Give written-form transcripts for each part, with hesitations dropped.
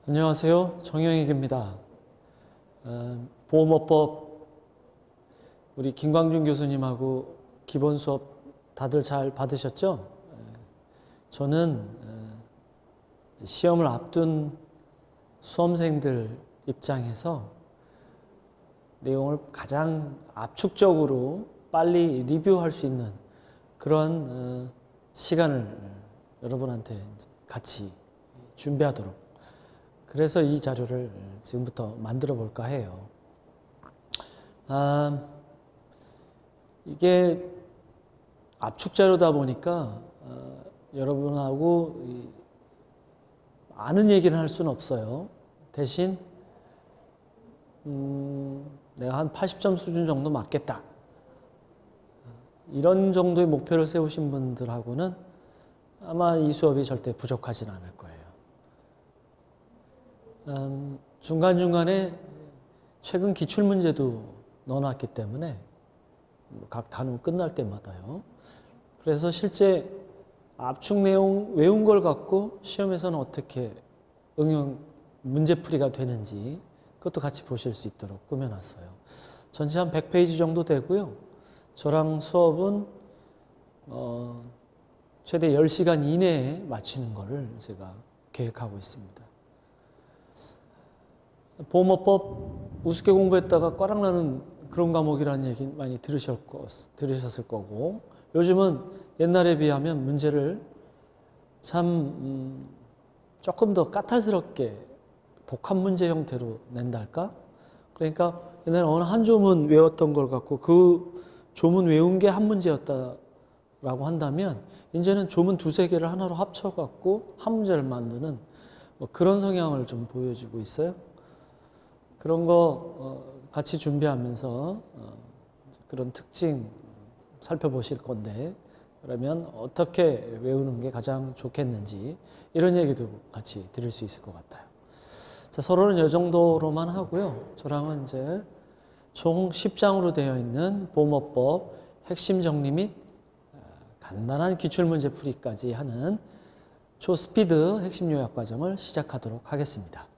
안녕하세요. 정영익입니다. 보험업법 우리 김광준 교수님하고 기본 수업 다들 잘 받으셨죠? 저는 시험을 앞둔 수험생들 입장에서 내용을 가장 압축적으로 빨리 리뷰할 수 있는 그런 시간을 여러분한테 같이 준비하도록, 그래서 이 자료를 지금부터 만들어 볼까 해요. 이게 압축 자료다 보니까 여러분하고 아는 얘기는 할 수는 없어요. 대신 내가 한 80점 수준 정도 맞겠다, 이런 정도의 목표를 세우신 분들하고는 아마 이 수업이 절대 부족하진 않을 거예요. 중간중간에 최근 기출문제도 넣어놨기 때문에 각 단원 끝날 때마다요. 그래서 실제 압축 내용 외운 걸 갖고 시험에서는 어떻게 응용 문제풀이가 되는지 그것도 같이 보실 수 있도록 꾸며놨어요. 전체 한 100페이지 정도 되고요. 저랑 수업은 최대 10시간 이내에 마치는 거를 제가 계획하고 있습니다. 보험업법 우습게 공부했다가 꽈락나는 그런 과목이라는 얘기 많이 들으셨을 거고, 요즘은 옛날에 비하면 문제를 참 조금 더 까탈스럽게 복합 문제 형태로 낸다 할까? 그러니까 옛날에 어느 한 조문 외웠던 걸 갖고 그 조문 외운 게 한 문제였다라고 한다면, 이제는 조문 두세 개를 하나로 합쳐갖고 한 문제를 만드는 그런 성향을 좀 보여주고 있어요. 그런 거 같이 준비하면서 그런 특징 살펴보실 건데, 그러면 어떻게 외우는 게 가장 좋겠는지 이런 얘기도 같이 드릴 수 있을 것 같아요. 자, 서로는 이 정도로만 하고요. 저랑은 이제 총 10장으로 되어 있는 보험업법 핵심 정리 및 간단한 기출문제 풀이까지 하는 초스피드 핵심 요약 과정을 시작하도록 하겠습니다.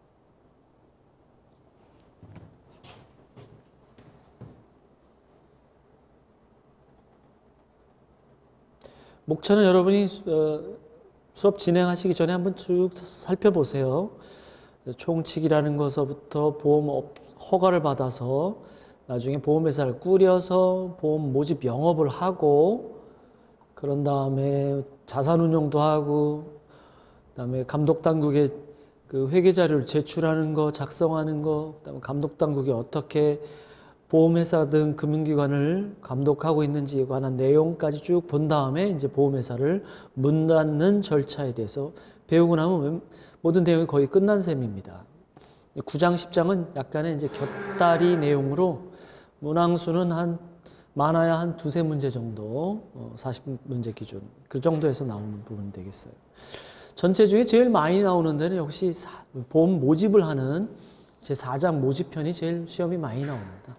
목차는 여러분이 수업 진행하시기 전에 한번 쭉 살펴보세요. 총칙이라는 것서부터 보험 허가를 받아서 나중에 보험회사를 꾸려서 보험 모집 영업을 하고, 그런 다음에 자산운용도 하고, 그다음에 감독당국에 그 회계자료를 제출하는 거, 작성하는 거, 그다음에 감독당국이 어떻게 보험회사 등 금융기관을 감독하고 있는지에 관한 내용까지 쭉 본 다음에 이제 보험회사를 문 닫는 절차에 대해서 배우고 나면 모든 내용이 거의 끝난 셈입니다. 9장, 10장은 약간의 이제 곁다리 내용으로 문항수는 많아야 한 두세 문제 정도, 40문제 기준, 그 정도에서 나오는 부분이 되겠어요. 전체 중에 제일 많이 나오는 데는 역시 보험 모집을 하는 제4장 모집편이 제일 시험이 많이 나옵니다.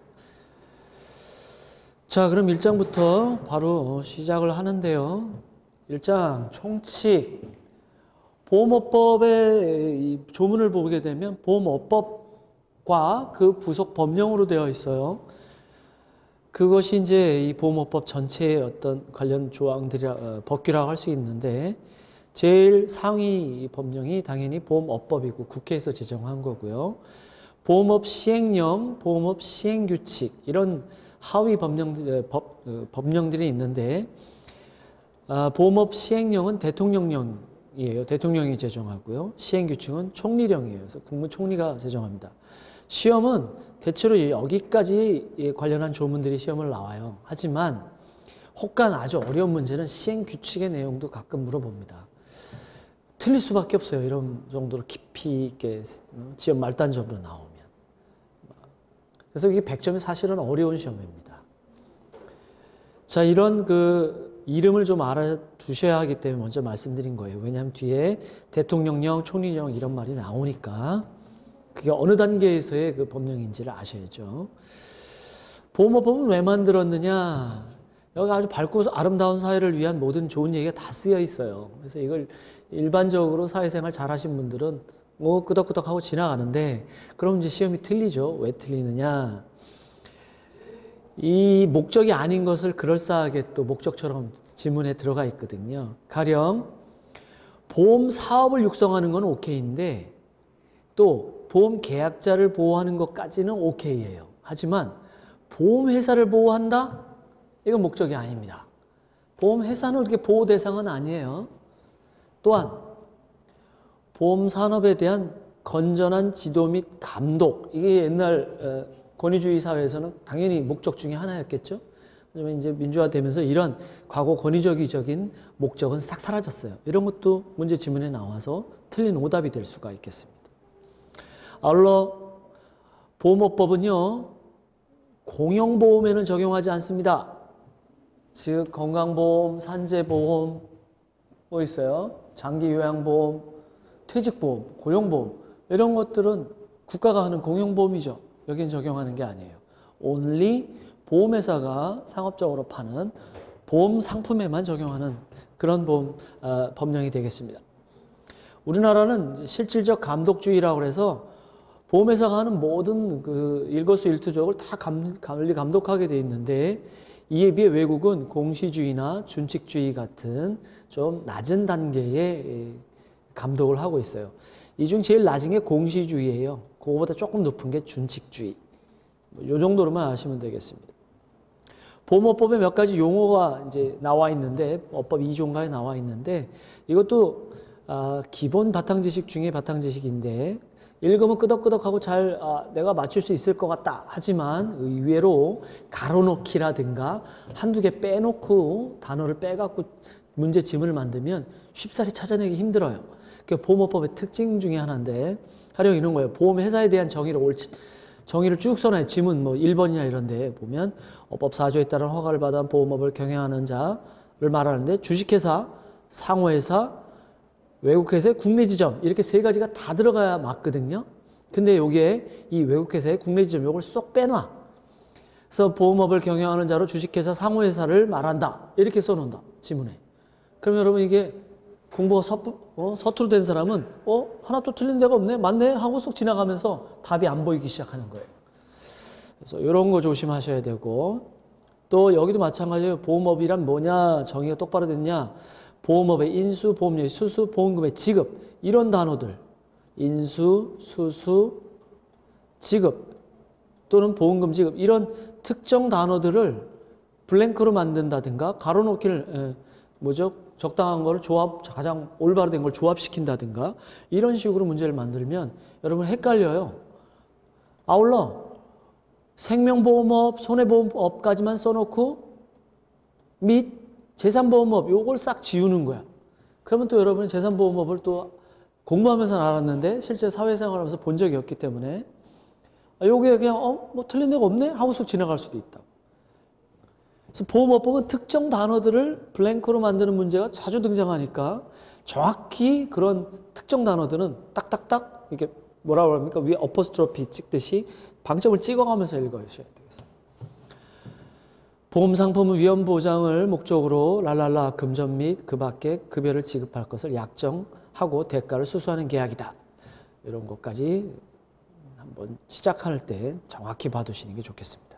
자, 그럼 1장부터 바로 시작을 하는데요. 1장 총칙. 보험업법의 이 조문을 보게 되면 보험업법과 그 부속 법령으로 되어 있어요. 그것이 이제 이 보험업법 전체의 어떤 관련 조항들이 법규라고 할 수 있는데, 제일 상위 법령이 당연히 보험업법이고 국회에서 제정한 거고요. 보험업 시행령, 보험업 시행규칙, 이런 하위 법령들이 있는데, 보험업 시행령은 대통령령이에요. 대통령이 제정하고요. 시행규칙은 총리령이에요. 그래서 국무총리가 제정합니다. 시험은 대체로 여기까지 관련한 조문들이 시험을 나와요. 하지만 혹간 아주 어려운 문제는 시행규칙의 내용도 가끔 물어봅니다. 틀릴 수밖에 없어요. 이런 정도로 깊이 있게 시험 말단적으로 나오면. 그래서 이게 100점이 사실은 어려운 시험입니다. 자, 이런 그 이름을 좀 알아두셔야 하기 때문에 먼저 말씀드린 거예요. 왜냐하면 뒤에 대통령령, 총리령 이런 말이 나오니까 그게 어느 단계에서의 그 법령인지를 아셔야죠. 보험업법은 왜 만들었느냐? 여기 아주 밝고 아름다운 사회를 위한 모든 좋은 얘기가 다 쓰여 있어요. 그래서 이걸 일반적으로 사회생활 잘하신 분들은 끄덕끄덕하고 지나가는데 그럼 이제 시험이 틀리죠. 왜 틀리느냐? 이 목적이 아닌 것을 그럴싸하게 또 목적처럼 지문에 들어가 있거든요. 가령 보험 사업을 육성하는 건 오케이인데 또 보험 계약자를 보호하는 것까지는 오케이예요. 하지만 보험회사를 보호한다? 이건 목적이 아닙니다. 보험회사는 그렇게 보호 대상은 아니에요. 또한 보험산업에 대한 건전한 지도 및 감독, 이게 옛날 권위주의 사회에서는 당연히 목적 중에 하나였겠죠. 하지만 이제 민주화되면서 이런 과거 권위적인 목적은 싹 사라졌어요. 이런 것도 문제 지문에 나와서 틀린 오답이 될 수가 있겠습니다. 아울러 보험업법은요, 공영보험에는 적용하지 않습니다. 즉 건강보험, 산재보험, 뭐 있어요? 장기요양보험, 퇴직보험, 고용보험 이런 것들은 국가가 하는 공영보험이죠. 여기는 적용하는 게 아니에요. only 보험회사가 상업적으로 파는 보험 상품에만 적용하는 그런 법령이 되겠습니다. 우리나라는 실질적 감독주의라고 해서 보험회사가 하는 모든 그 일거수일투족을 다 관리 감독하게 돼 있는데 이에 비해 외국은 공시주의나 준칙주의 같은 좀 낮은 단계의 감독을 하고 있어요. 이 중 제일 낮은 게 공시주의예요. 그거보다 조금 높은 게 준칙주의. 이 정도로만 아시면 되겠습니다. 보험업법에 몇 가지 용어가 이제 나와 있는데 업법 2조인가에 나와 있는데 이것도 기본 바탕지식 중에 바탕지식인데 읽으면 끄덕끄덕하고 잘 내가 맞출 수 있을 것 같다. 하지만 의외로 가로놓기라든가 한두 개 빼놓고 단어를 빼갖고 문제 지문을 만들면 쉽사리 찾아내기 힘들어요. 그게 보험업법의 특징 중에 하나인데 가령 이런 거예요. 보험회사에 대한 정의를 쭉 써놔요. 지문 뭐 1번이나 이런 데 보면 업법 4조에 따른 허가를 받아 보험업을 경영하는 자를 말하는데 주식회사, 상호회사, 외국회사의 국내지점 이렇게 세 가지가 다 들어가야 맞거든요. 근데 여기에 이 외국회사의 국내지점 요걸 쏙 빼놔. 그래서 보험업을 경영하는 자로 주식회사, 상호회사를 말한다. 이렇게 써놓는다. 지문에. 그러면 여러분 이게 공부가 서투로 된 사람은 하나도 틀린 데가 없네? 맞네? 하고 쏙 지나가면서 답이 안 보이기 시작하는 거예요. 그래서 이런 거 조심하셔야 되고 또 여기도 마찬가지예요. 보험업이란 뭐냐? 정의가 똑바로 됐냐? 보험업의 인수, 보험료의 수수, 보험금의 지급 이런 단어들 인수, 수수, 지급 또는 보험금 지급 이런 특정 단어들을 블랭크로 만든다든가 가로놓기를 적당한 걸 가장 올바로 된 걸 조합시킨다든가 이런 식으로 문제를 만들면 여러분 헷갈려요. 아울러 생명보험업, 손해보험업까지만 써놓고 및 재산보험업 요걸 싹 지우는 거야. 그러면 또 여러분은 재산보험업을 또 공부하면서 알았는데 실제 사회생활하면서 본 적이 없기 때문에 요게 그냥 뭐 틀린 데가 없네? 하고 쑥 지나갈 수도 있다. 그래서 보험업법은 특정 단어들을 블랭크로 만드는 문제가 자주 등장하니까 정확히 그런 특정 단어들은 딱딱딱 이렇게 뭐라고 합니까? 위에 어퍼스트로피 찍듯이 방점을 찍어가면서 읽어주셔야 되겠어요. 보험상품은 위험보장을 목적으로 랄랄라 금전 및 그 밖에 급여를 지급할 것을 약정하고 대가를 수수하는 계약이다. 이런 것까지 한번 시작할 때 정확히 봐두시는 게 좋겠습니다.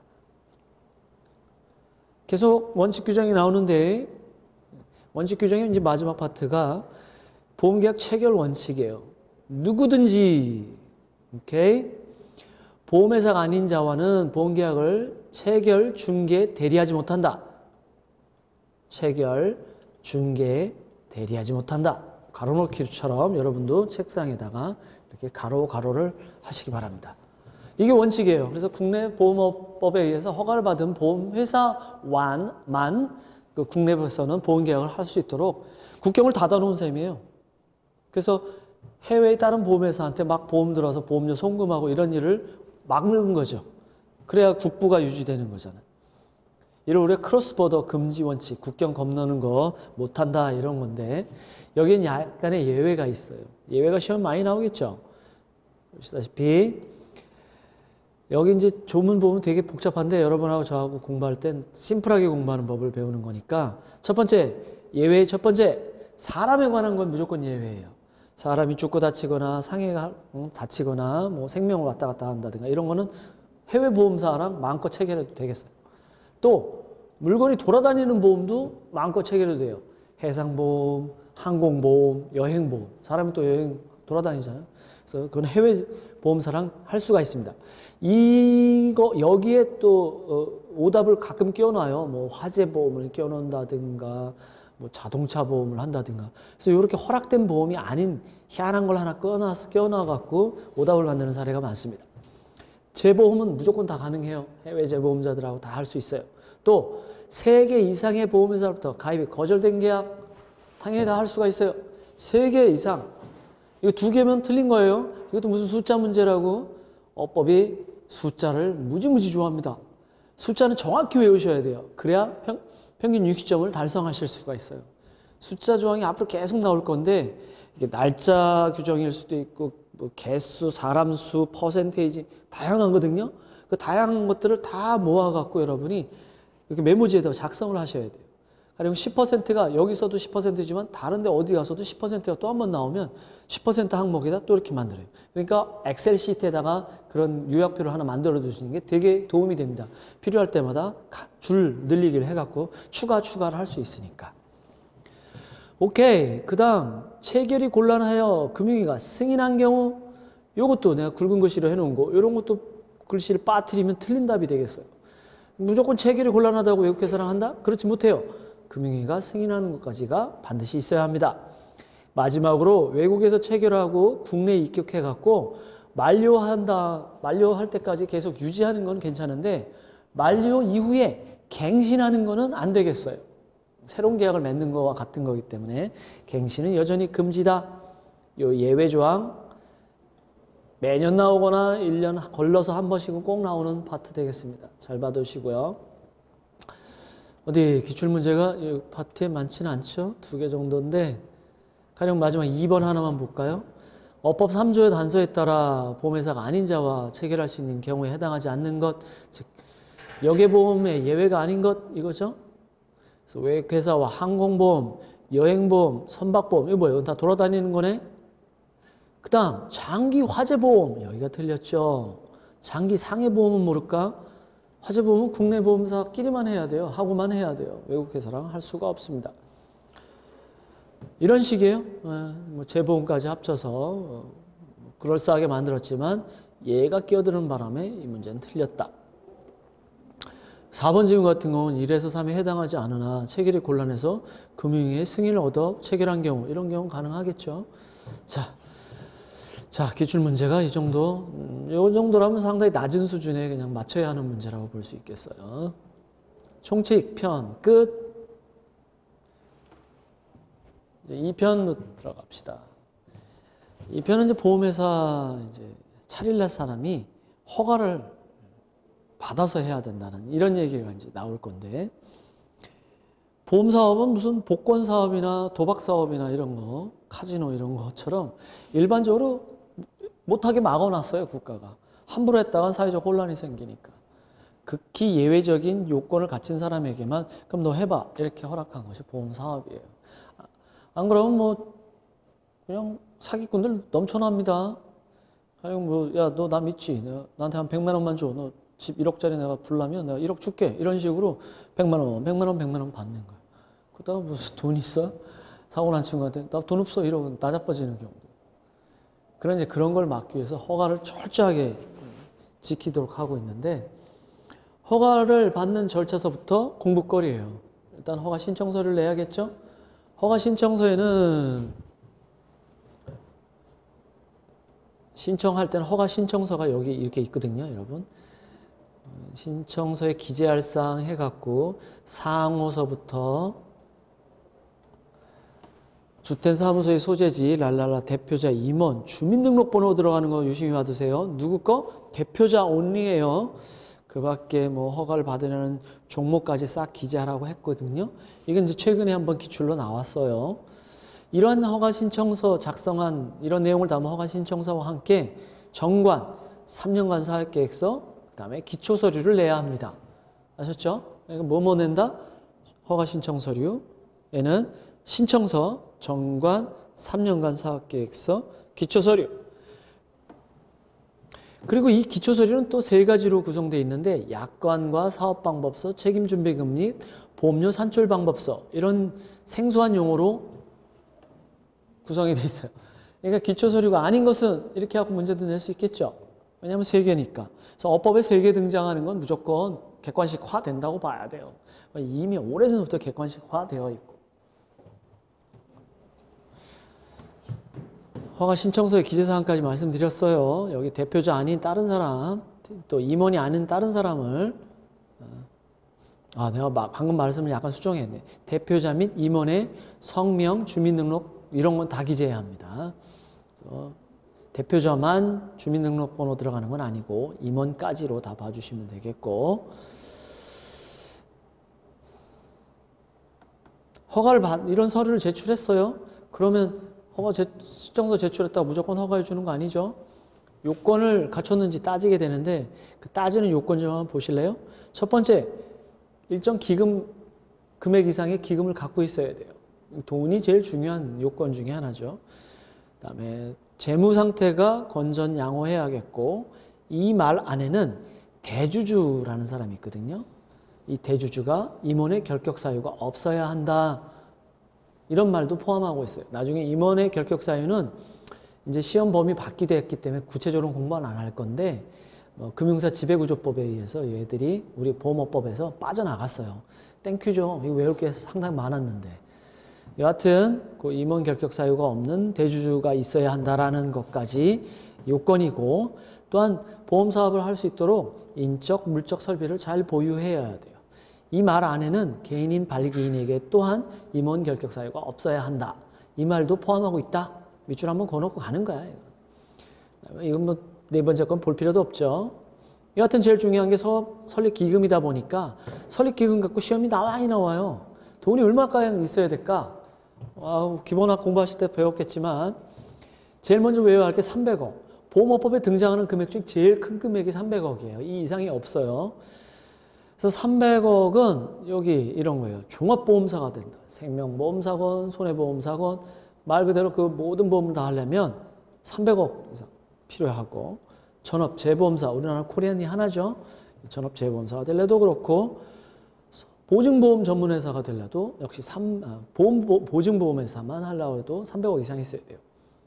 계속 원칙 규정이 나오는데 원칙 규정의 이제 마지막 파트가 보험계약 체결 원칙이에요. 누구든지 보험회사가 아닌 자와는 보험계약을 체결, 중개, 대리하지 못한다. 체결, 중개, 대리하지 못한다. 가로놓기처럼 여러분도 책상에다가 이렇게 가로를 하시기 바랍니다. 이게 원칙이에요. 그래서 국내 보험업법에 의해서 허가를 받은 보험회사만 그 국내에서는 보험계약을 할 수 있도록 국경을 닫아놓은 셈이에요. 그래서 해외의 다른 보험회사한테 막 보험 들어서 보험료 송금하고 이런 일을 막는 거죠. 그래야 국부가 유지되는 거잖아요. 이를 우리가 크로스보더 금지 원칙, 국경 건너는 거 못한다 이런 건데 여기는 약간의 예외가 있어요. 예외가 시험 많이 나오겠죠. 보시다시피 여기 이제 조문 보면 되게 복잡한데 여러분하고 저하고 공부할 땐 심플하게 공부하는 법을 배우는 거니까 첫 번째 예외의 첫 번째 사람에 관한 건 무조건 예외예요. 사람이 죽고 다치거나 상해가 다치거나 뭐 생명을 왔다 갔다 한다든가 이런 거는 해외 보험사랑 마음껏 체결해도 되겠어요. 또 물건이 돌아다니는 보험도 마음껏 체결해도 돼요. 해상보험, 항공보험, 여행보험. 사람이 또 여행 돌아다니잖아요. 그래서 그건 해외 보험사랑 할 수가 있습니다. 이거 여기에 또 오답을 가끔 끼워놔요. 뭐 화재보험을 끼워놓는다든가 뭐 자동차 보험을 한다든가. 그래서 이렇게 허락된 보험이 아닌 희한한 걸 하나 끼워놔갖고 오답을 만드는 사례가 많습니다. 재보험은 무조건 다 가능해요. 해외 재보험자들하고 다 할 수 있어요. 또 3개 이상의 보험회사로부터 가입이 거절된 계약 당연히 다 할 수가 있어요. 3개 이상. 이거 2개면 틀린 거예요. 이것도 무슨 숫자 문제라고. 어법이 숫자를 무지무지 좋아합니다. 숫자는 정확히 외우셔야 돼요. 그래야 평균 60점을 달성하실 수가 있어요. 숫자 조항이 앞으로 계속 나올 건데 이게 날짜 규정일 수도 있고 뭐 개수, 사람 수, 퍼센테이지 다양하거든요. 그 다양한 것들을 다 모아갖고 여러분이 이렇게 메모지에다 작성을 하셔야 돼요. 가령 10%가 여기서도 10%지만 다른데 어디 가서도 10%가 또 한 번 나오면 10% 항목에다 또 이렇게 만들어요. 그러니까 엑셀 시트에다가 그런 요약표를 하나 만들어 두시는 게 되게 도움이 됩니다. 필요할 때마다 줄 늘리기를 해갖고 추가를 할 수 있으니까. 오케이. 그 다음 체결이 곤란하여 금융위가 승인한 경우 요것도 내가 굵은 글씨로 해놓은 거 이런 것도 글씨를 빠뜨리면 틀린 답이 되겠어요. 무조건 체결이 곤란하다고 외국회사랑 한다? 그렇지 못해요. 금융위가 승인하는 것까지가 반드시 있어야 합니다. 마지막으로 외국에서 체결하고 국내에 입국해갖고 만료할 때까지 계속 유지하는 건 괜찮은데 만료 이후에 갱신하는 거는 안 되겠어요. 새로운 계약을 맺는 거와 같은 거기 때문에 갱신은 여전히 금지다. 요 예외 조항 매년 나오거나 1년 걸러서 한 번씩은 꼭 나오는 파트 되겠습니다. 잘 봐두시고요. 어디 기출문제가 이 파트에 많지는 않죠? 2개 정도인데 가령 마지막 2번 하나만 볼까요? 어법 3조의 단서에 따라 보험회사가 아닌 자와 체결할 수 있는 경우에 해당하지 않는 것, 즉 여객보험의 예외가 아닌 것 이거죠? 그래서 외국회사와 항공보험, 여행보험, 선박보험 이거 뭐예요? 다 돌아다니는 거네? 그 다음 장기 화재보험 여기가 틀렸죠. 장기 상해보험은 모를까? 화재보험은 국내 보험사끼리만 해야 돼요. 하고만 해야 돼요. 외국회사랑 할 수가 없습니다. 이런 식이에요. 뭐 재보험까지 합쳐서 그럴싸하게 만들었지만 얘가 끼어드는 바람에 이 문제는 틀렸다. 4번 질문 같은 경우는 1에서 3에 해당하지 않으나 체결이 곤란해서 금융위의 승인을 얻어 체결한 경우 이런 경우는 가능하겠죠. 자, 기출문제가 이 정도라면 상당히 낮은 수준에 그냥 맞춰야 하는 문제라고 볼 수 있겠어요. 총칙 편 끝. 이제 2편으로 들어갑시다. 2편은 이제 보험회사 차릴날 사람이 허가를 받아서 해야 된다는 이런 얘기가 이제 나올 건데 보험사업은 무슨 복권사업이나 도박사업이나 이런 거, 카지노 이런 것처럼 일반적으로 못하게 막아놨어요, 국가가. 함부로 했다간 사회적 혼란이 생기니까. 극히 예외적인 요건을 갖춘 사람에게만 그럼 너 해봐 이렇게 허락한 것이 보험사업이에요. 안 그러면 뭐 그냥 사기꾼들 넘쳐납니다. 그냥 뭐 야 너 나 믿지? 내가 나한테 한 100만 원만 줘. 너 집 1억짜리 내가 불라면 내가 1억 줄게. 이런 식으로 100만 원 받는 거야. 그러다가 무슨 돈 있어? 사고 난 친구한테 나 돈 없어 이러고 나자빠지는 경우도. 그런 걸 막기 위해서 허가를 철저하게 지키도록 하고 있는데 허가를 받는 절차서부터 공부거리예요. 일단 허가 신청서를 내야겠죠? 허가 신청서에는 신청할 때는 허가 신청서가 여기 이렇게 있거든요, 여러분. 신청서에 기재할 사항 해갖고 상호서부터 주택사무소의 소재지 랄랄라 대표자 임원 주민등록번호 들어가는 거 유심히 봐두세요. 누구 거? 대표자 온리예요. 그 밖에 뭐 허가를 받으려는 종목까지 싹 기재하라고 했거든요. 이건 이제 최근에 한번 기출로 나왔어요. 이러한 허가 신청서 작성한 이런 내용을 담은 허가 신청서와 함께 정관, 3년간 사업계획서, 그 다음에 기초 서류를 내야 합니다. 아셨죠? 그러니까 뭐뭐 낸다? 허가 신청 서류에는 신청서, 정관, 3년간 사업계획서, 기초서류. 그리고 이 기초서류는 또 세 가지로 구성되어 있는데 약관과 사업방법서, 책임준비금리, 보험료 산출방법서 이런 생소한 용어로 구성이 되어 있어요. 그러니까 기초서류가 아닌 것은 이렇게 하고 문제도 낼 수 있겠죠. 왜냐하면 세 개니까. 그래서 어법에 세 개 등장하는 건 무조건 객관식화 된다고 봐야 돼요. 이미 오래전부터 객관식화 되어 있고. 허가 신청서의 기재사항까지 말씀드렸어요. 여기 대표자 아닌 다른 사람, 또 임원이 아닌 다른 사람을 내가 방금 말씀을 약간 수정했네. 대표자 및 임원의 성명, 주민등록 이런 건 다 기재해야 합니다. 그래서 대표자만 주민등록번호 들어가는 건 아니고 임원까지로 다 봐주시면 되겠고, 이런 서류를 제출했어요. 그러면 신청서 제출했다고 무조건 허가해 주는 거 아니죠. 요건을 갖췄는지 따지게 되는데 그 따지는 요건 좀 한번 보실래요? 첫 번째, 일정 금액 이상의 기금을 갖고 있어야 돼요. 돈이 제일 중요한 요건 중에 하나죠. 그다음에 재무 상태가 건전양호해야겠고, 이 말 안에는 대주주라는 사람이 있거든요. 이 대주주가 임원의 결격 사유가 없어야 한다. 이런 말도 포함하고 있어요. 나중에 임원의 결격 사유는 이제 시험 범위 바뀌됐기 때문에 구체적으로 공부는 안 할 건데, 금융사 지배구조법에 의해서 얘들이 우리 보험업법에서 빠져나갔어요. 땡큐죠. 이거 외울 게 상당히 많았는데. 여하튼 그 임원 결격 사유가 없는 대주주가 있어야 한다라는 것까지 요건이고, 또한 보험 사업을 할 수 있도록 인적, 물적 설비를 잘 보유해야 돼요. 이 말 안에는 개인인 발기인에게 또한 임원 결격 사유가 없어야 한다. 이 말도 포함하고 있다. 밑줄 한번 그어놓고 가는 거야. 이건 뭐 네 번째 건 볼 필요도 없죠. 여하튼 제일 중요한 게 설립기금이다 보니까 설립기금 갖고 시험이 나와요. 돈이 얼마까지 있어야 될까? 기본학 공부하실 때 배웠겠지만 제일 먼저 외워야 할 게 300억. 보험업법에 등장하는 금액 중 제일 큰 금액이 300억이에요. 이 이상이 없어요. 그래서 300억은 여기 이런 거예요. 종합보험사가 된다. 생명보험사건, 손해보험사건, 말 그대로 그 모든 보험을 다 하려면 300억 이상 필요하고, 전업재보험사, 우리나라 코리안이 하나죠. 전업재보험사가 되려도 그렇고, 보증보험 전문회사가 되려도 역시 보증보험회사만 하려고 해도 300억 이상 있어야 돼요.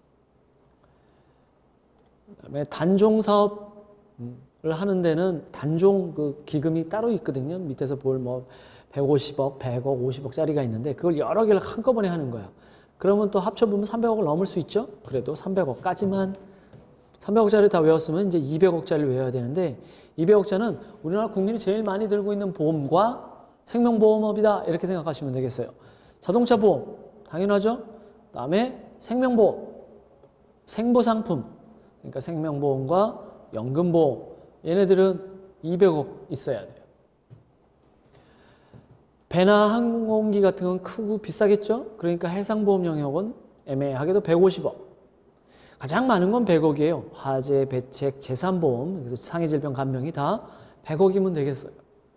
그다음에 단종사업을 하는 데는 단종 그 기금이 따로 있거든요. 밑에서 볼 150억, 100억, 50억짜리가 있는데 그걸 여러 개를 한꺼번에 하는 거야. 그러면 또 합쳐보면 300억을 넘을 수 있죠. 그래도 300억까지만, 300억짜리 다 외웠으면 이제 200억짜리를 외워야 되는데, 200억짜리는 우리나라 국민이 제일 많이 들고 있는 보험과 생명보험업이다. 이렇게 생각하시면 되겠어요. 자동차 보험, 당연하죠. 그다음에 생명보험, 생보상품, 그러니까 생명보험과 연금보험, 얘네들은 200억 있어야 돼요. 배나 항공기 같은 건 크고 비싸겠죠? 그러니까 해상보험 영역은 애매하게도 150억. 가장 많은 건 100억이에요. 화재, 배책, 재산보험, 그래서 상해질병 간병이 다 100억이면 되겠어요.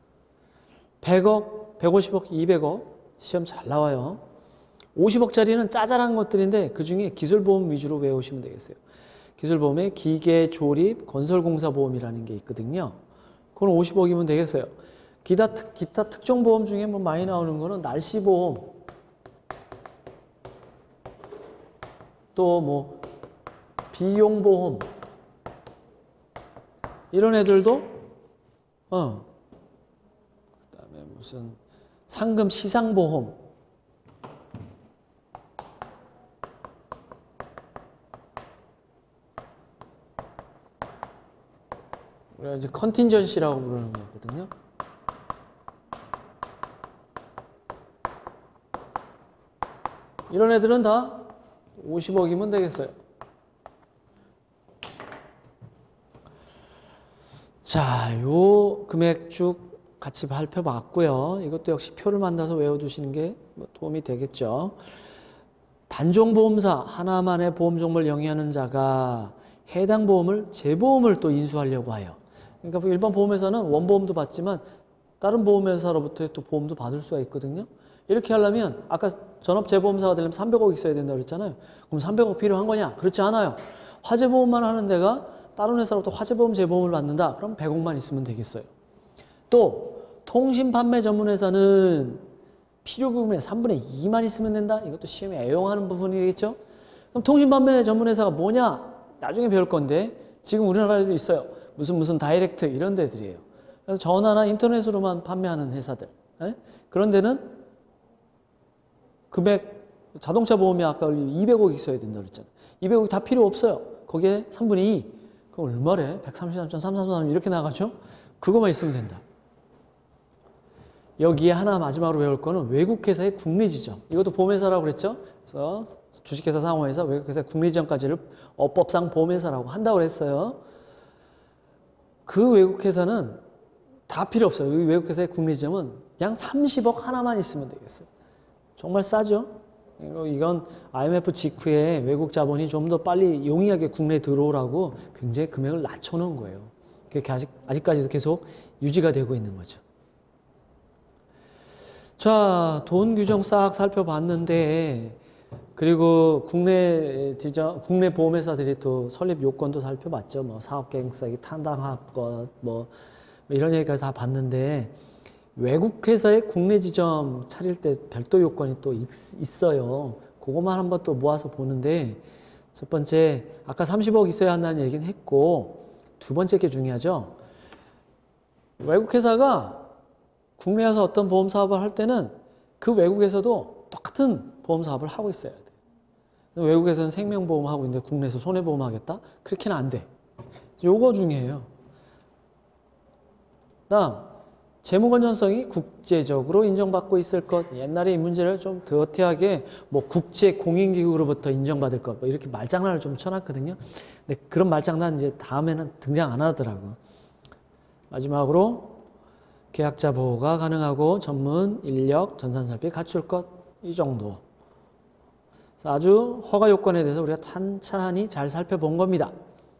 100억, 150억, 200억 시험 잘 나와요. 50억짜리는 짜잘한 것들인데 그중에 기술보험 위주로 외우시면 되겠어요. 기술보험에 기계, 조립, 건설공사보험이라는 게 있거든요. 그건 50억이면 되겠어요. 기타 특종보험 중에 뭐 많이 나오는 거는 날씨보험, 또 뭐 비용보험, 이런 애들도 그다음에 무슨 상금 시상보험, 우리가 이제 컨틴전시라고 부르는 거거든요. 이런 애들은 다 50억이면 되겠어요. 자, 요 금액 쭉 같이 살펴봤고요. 이것도 역시 표를 만들어서 외워두시는 게 도움이 되겠죠. 단종보험사 하나만의 보험 종목을 영위하는 자가 해당 보험을 재보험을 또 인수하려고 해요. 그러니까 일반 보험회사는 원보험도 받지만 다른 보험회사로부터 또 보험도 받을 수가 있거든요. 이렇게 하려면 아까 전업재보험사가 되려면 300억 있어야 된다고 그랬잖아요. 그럼 300억 필요한 거냐? 그렇지 않아요. 화재보험만 하는 데가 다른 회사로부터 화재보험 재보험을 받는다. 그럼 100억만 있으면 되겠어요. 또 통신판매 전문회사는 필요금의 3분의 2만 있으면 된다. 이것도 시험에 애용하는 부분이 되겠죠. 그럼 통신판매 전문회사가 뭐냐? 나중에 배울 건데 지금 우리나라에도 있어요. 무슨 다이렉트 이런 데들이에요. 그래서 전화나 인터넷으로만 판매하는 회사들. 에? 그런 데는 금액, 자동차 보험이 아까 200억 있어야 된다 그랬잖아요. 200억이 다 필요 없어요. 거기에 3분의 2. 그럼 얼마래? 133.333 이렇게 나가죠? 그거만 있으면 된다. 여기에 하나 마지막으로 배울 거는 외국회사의 국내지점. 이것도 보험회사라고 그랬죠? 그래서 주식회사, 상호회사, 외국회사 국내지점까지를 업법상 보험회사라고 한다고 그랬어요. 그 외국회사는 다 필요 없어요. 이 외국회사의 국내지점은 그냥 30억 하나만 있으면 되겠어요. 정말 싸죠? 이건 IMF 직후에 외국 자본이 좀 더 빨리 용이하게 국내에 들어오라고 굉장히 금액을 낮춰놓은 거예요. 그게 아직까지도 계속 유지가 되고 있는 거죠. 자, 돈 규정 싹 살펴봤는데, 그리고 국내 보험회사들이 또 설립 요건도 살펴봤죠. 뭐 사업계획서기 탄당할 것, 뭐 이런 얘기까지 다 봤는데, 외국 회사의 국내 지점 차릴 때 별도 요건이 또 있어요. 그것만 한번 또 모아서 보는데, 첫 번째, 아까 30억 있어야 한다는 얘기는 했고, 두 번째 게 중요하죠. 외국 회사가 국내에서 어떤 보험 사업을 할 때는 그 외국에서도 똑같은 보험 사업을 하고 있어야 돼. 외국에서는 생명보험 하고 있는데 국내에서 손해보험 하겠다? 그렇게는 안 돼. 요거 중요해요. 다음, 재무건전성이 국제적으로 인정받고 있을 것. 옛날에 이 문제를 좀 더티하게 뭐 국제공인기구로부터 인정받을 것, 뭐 이렇게 말장난을 좀 쳐놨거든요. 근데 그런 말장난 이제 다음에는 등장 안 하더라고. 마지막으로 계약자 보호가 가능하고 전문 인력, 전산 설비 갖출 것. 이 정도. 아주 허가 요건에 대해서 우리가 찬찬히 잘 살펴본 겁니다.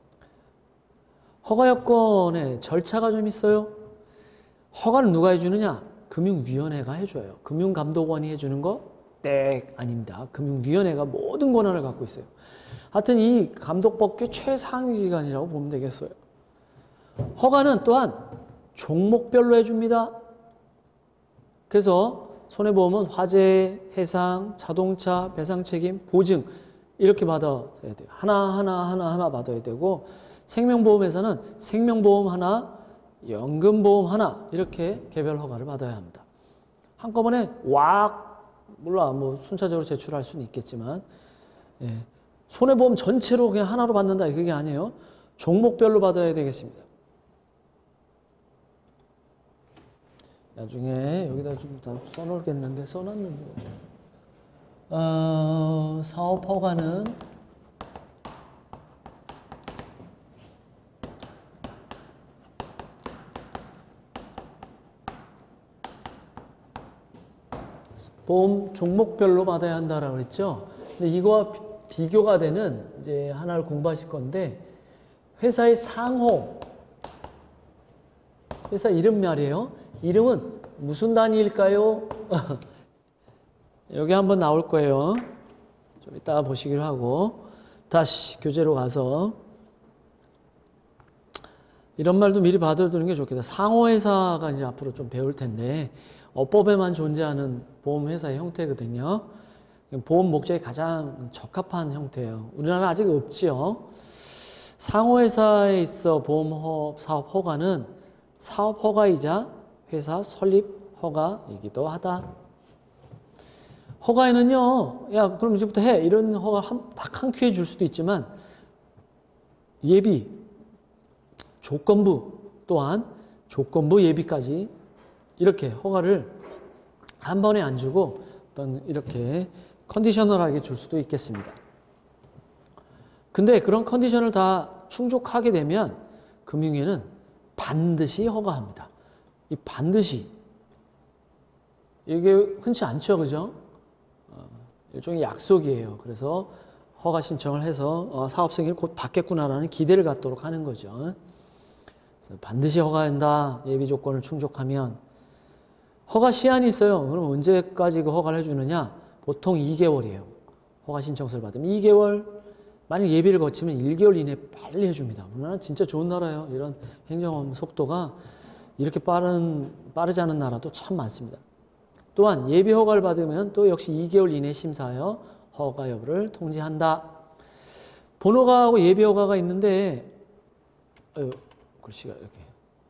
허가 요건에 절차가 좀 있어요. 허가는 누가 해주느냐? 금융위원회가 해줘요. 금융감독원이 해주는 거? 땡! 아닙니다. 금융위원회가 모든 권한을 갖고 있어요. 하여튼 이 감독법규 최상위 기관이라고 보면 되겠어요. 허가는 또한 종목별로 해줍니다. 그래서 손해보험은 화재, 해상, 자동차, 배상책임, 보증 이렇게 받아야 돼요. 하나 받아야 되고, 생명보험에서는 생명보험 하나, 연금보험 하나 이렇게 개별 허가를 받아야 합니다. 한꺼번에 몰라 뭐 순차적으로 제출할 수는 있겠지만, 예. 손해보험 전체로 그냥 하나로 받는다 그게 아니에요. 종목별로 받아야 되겠습니다. 나중에 여기다 좀 써놓겠는데 써놨는데 사업허가는 보험 종목별로 받아야 한다라고 했죠. 근데 이거와 비교가 되는 이제 하나를 공부하실 건데, 회사의 상호, 회사 이름 말이에요. 이름은 무슨 단위일까요? 여기 한번 나올 거예요. 좀 이따가 보시기로 하고, 다시 교재로 가서 이런 말도 미리 받아두는 게 좋겠다. 상호회사가 이제 앞으로 좀 배울 텐데, 업법에만 존재하는 보험회사의 형태거든요. 보험 목적에 가장 적합한 형태예요. 우리나라 아직 없지요. 상호회사에 있어 보험사업 허가는 사업 허가이자 회사 설립 허가이기도 하다. 허가에는요, 야 그럼 이제부터 해 이런 허가 딱 한 큐에 줄 수도 있지만, 예비, 조건부 또한 조건부 예비까지 이렇게 허가를 한 번에 안 주고 어떤 이렇게 컨디셔널하게 줄 수도 있겠습니다. 근데 그런 컨디션을 다 충족하게 되면 금융위는 반드시 허가합니다. 이 반드시, 이게 흔치 않죠, 그죠? 일종의 약속이에요. 그래서 허가 신청을 해서 사업 승인을 곧 받겠구나라는 기대를 갖도록 하는 거죠. 그래서 반드시 허가한다. 예비 조건을 충족하면. 허가 시한이 있어요. 그럼 언제까지 그 허가를 해주느냐? 보통 2개월이에요. 허가 신청서를 받으면 2개월, 만약 예비를 거치면 1개월 이내에 빨리 해줍니다. 우리나라는 진짜 좋은 나라예요. 이런 행정 속도가 이렇게 빠르지 않은 나라도 참 많습니다. 또한 예비 허가를 받으면 또 역시 2개월 이내 심사하여 허가 여부를 통지한다. 본허가하고 예비 허가가 있는데, 글씨가 이렇게.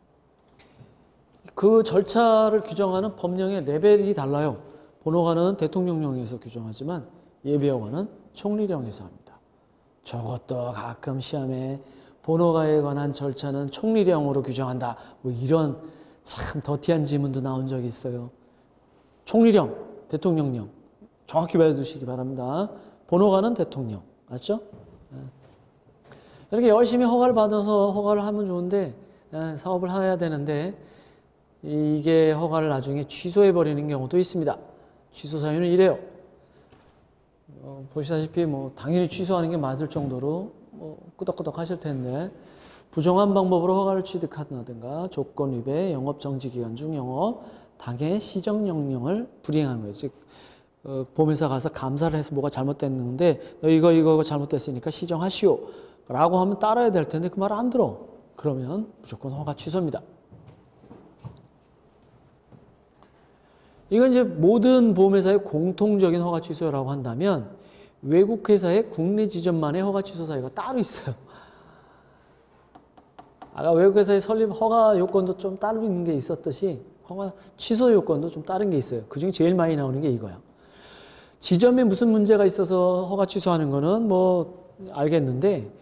그 절차를 규정하는 법령의 레벨이 달라요. 본허가는 대통령령에서 규정하지만 예비 허가는 총리령에서 합니다. 저것도 가끔 시험에 본허가에 관한 절차는 총리령으로 규정한다. 뭐 이런 참 더티한 지문도 나온 적이 있어요. 총리령, 대통령령. 정확히 배워두시기 바랍니다. 본허가는 대통령. 맞죠? 이렇게 열심히 허가를 받아서 허가를 하면 좋은데 사업을 해야 되는데 이게 허가를 나중에 취소해버리는 경우도 있습니다. 취소 사유는 이래요. 보시다시피 뭐 당연히 취소하는 게 맞을 정도로 끄덕끄덕 하실 텐데 부정한 방법으로 허가를 취득한다든가 조건 위배, 영업 정지 기간 중 영업, 당해 시정명령을 불이행하는 거예요. 즉 보험회사 가서 감사를 해서 뭐가 잘못됐는데 너 이거 잘못됐으니까 시정하시오 라고 하면 따라야 될 텐데 그 말 안 들어. 그러면 무조건 허가 취소입니다. 이건 이제 모든 보험회사의 공통적인 허가 취소라고 한다면 외국 회사의 국내 지점만의 허가 취소 사유가 따로 있어요. 아까 외국 회사의 설립 허가 요건도 좀 따로 있는 게 있었듯이 허가 취소 요건도 좀 다른 게 있어요. 그중에 제일 많이 나오는 게 이거야. 지점에 무슨 문제가 있어서 허가 취소하는 거는 뭐 알겠는데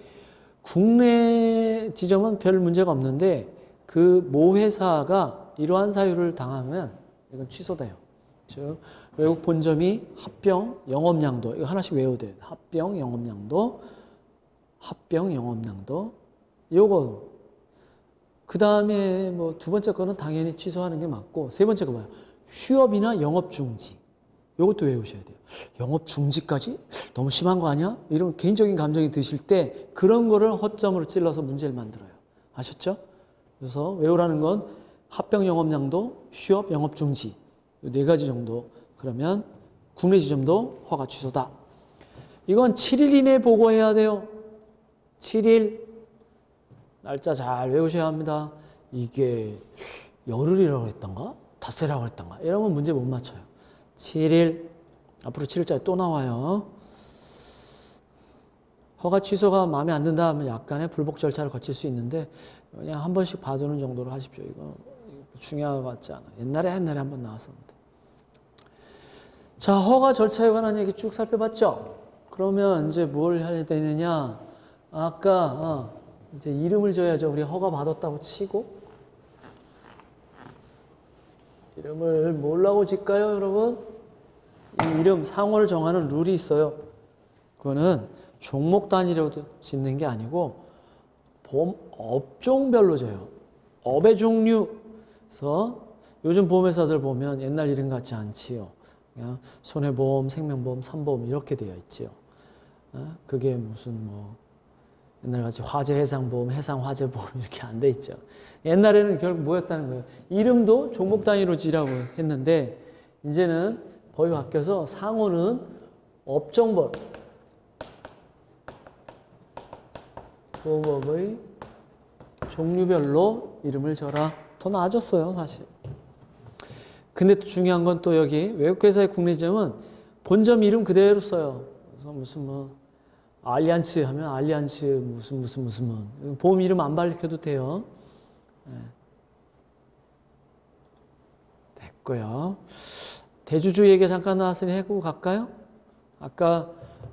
국내 지점은 별 문제가 없는데 그 모 회사가 이러한 사유를 당하면 이건 취소돼요. 즉 외국 본점이 합병 영업량도 이거 하나씩 외워야 돼요. 합병 영업량도 요거 그 다음에 뭐 두 번째 거는 당연히 취소하는 게 맞고 세 번째 거 뭐야? 휴업이나 영업 중지 요것도 외우셔야 돼요. 영업 중지까지 너무 심한 거 아니야? 이런 개인적인 감정이 드실 때 그런 거를 허점으로 찔러서 문제를 만들어요. 아셨죠? 그래서 외우라는 건 합병 영업량도, 휴업, 영업 중지 이 네 가지 정도. 그러면 국내 지점도 허가 취소다. 이건 7일 이내에 보고해야 돼요. 7일 날짜 잘 외우셔야 합니다. 이게 열흘이라고 했던가? 닷새라고 했던가? 이러면 문제 못 맞춰요. 7일 앞으로 7일짜리 또 나와요. 허가 취소가 마음에 안 든다 하면 약간의 불복 절차를 거칠 수 있는데 그냥 한 번씩 봐주는 정도로 하십시오. 이거 중요한 것 같지 않아. 옛날에 한번 나왔었는데. 자, 허가 절차에 관한 얘기 쭉 살펴봤죠? 그러면 이제 뭘 해야 되느냐? 아까 이제 이름을 줘야죠. 우리 허가 받았다고 치고 이름을 뭐라고 짓까요, 여러분? 이 이름 상호를 정하는 룰이 있어요. 그거는 종목 단위로 짓는 게 아니고 보험 업종별로 져요. 업의 종류. 그래서 요즘 보험회사들 보면 옛날 이름 같지 않지요. 그냥 손해보험, 생명보험, 삼보험 이렇게 되어 있지요. 그게 무슨 뭐 옛날같이 화재해상보험, 해상화재보험 이렇게 안 돼 있죠. 옛날에는 결국 뭐였다는 거예요? 이름도 종목 단위로 지라고 했는데 이제는 법이 바뀌어서 상호는 업종별 보험업의 종류별로 이름을 져라. 더 나아졌어요, 사실. 근데 또 중요한 건 또 여기 외국회사의 국내지점은 본점 이름 그대로 써요. 그래서 무슨 뭐 알리안츠 하면 알리안츠 무슨 보험 이름 안 밝혀도 돼요. 네. 됐고요. 대주주 얘기 잠깐 나왔으니 해고 갈까요? 아까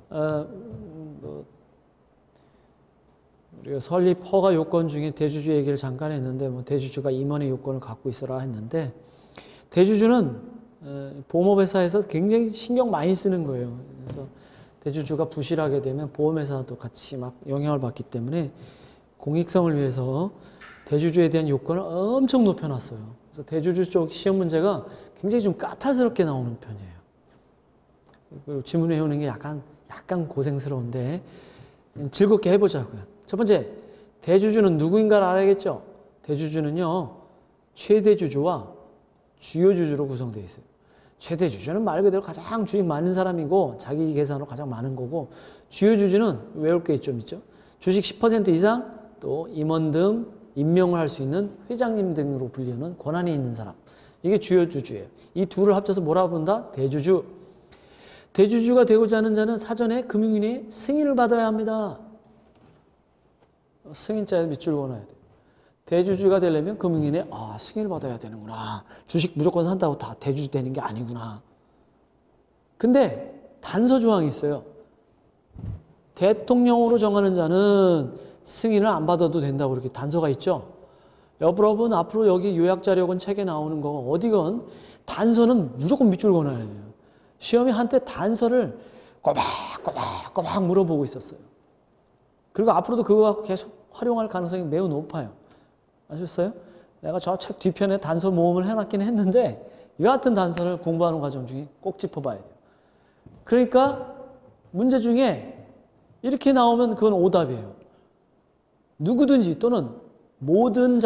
우리가 설립 허가 요건 중에 대주주 얘기를 잠깐 했는데 뭐 대주주가 임원의 요건을 갖고 있어라 했는데 대주주는 보험업회사에서 굉장히 신경 많이 쓰는 거예요. 그래서 대주주가 부실하게 되면 보험회사도 같이 막 영향을 받기 때문에 공익성을 위해서 대주주에 대한 요건을 엄청 높여놨어요. 그래서 대주주 쪽 시험 문제가 굉장히 좀 까탈스럽게 나오는 편이에요. 그리고 지문 외우는 게 약간 고생스러운데 즐겁게 해보자고요. 첫 번째, 대주주는 누구인가를 알아야겠죠? 대주주는요, 최대주주와 주요 주주로 구성되어 있어요. 최대 주주는 말 그대로 가장 주식 많은 사람이고 자기 계산으로 가장 많은 거고, 주요 주주는 외울 게 좀 있죠. 주식 10% 이상, 또 임원 등 임명을 할 수 있는 회장님 등으로 불리는 권한이 있는 사람. 이게 주요 주주예요. 이 둘을 합쳐서 뭐라고 부른다? 대주주. 대주주가 되고자 하는 자는 사전에 금융인의 승인을 받아야 합니다. 승인자에 밑줄 그어놔야 돼요. 대주주가 되려면 금융인의 승인을 받아야 되는구나. 주식 무조건 산다고 다 대주주 되는 게 아니구나. 근데 단서 조항이 있어요. 대통령으로 정하는 자는 승인을 안 받아도 된다고 이렇게 단서가 있죠. 여러분 앞으로 여기 요약자료건 책에 나오는 거 어디건 단서는 무조건 밑줄 그어놔야 돼요. 시험이 한때 단서를 꼬박꼬박 물어보고 있었어요. 그리고 앞으로도 그거 갖고 계속 활용할 가능성이 매우 높아요. 아셨어요? 내가 저 책 뒤편에 단서 모음을 해놨긴 했는데 이 같은 단서를 공부하는 과정 중에 꼭 짚어봐야 돼요. 그러니까 문제 중에 이렇게 나오면 그건 오답이에요. 누구든지 또는 모든